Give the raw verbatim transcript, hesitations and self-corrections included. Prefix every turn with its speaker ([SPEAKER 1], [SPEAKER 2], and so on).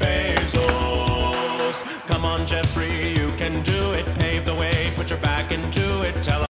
[SPEAKER 1] Bezos. Come on, Jeffrey, you can do it. Pave the way, put your back into it. Tell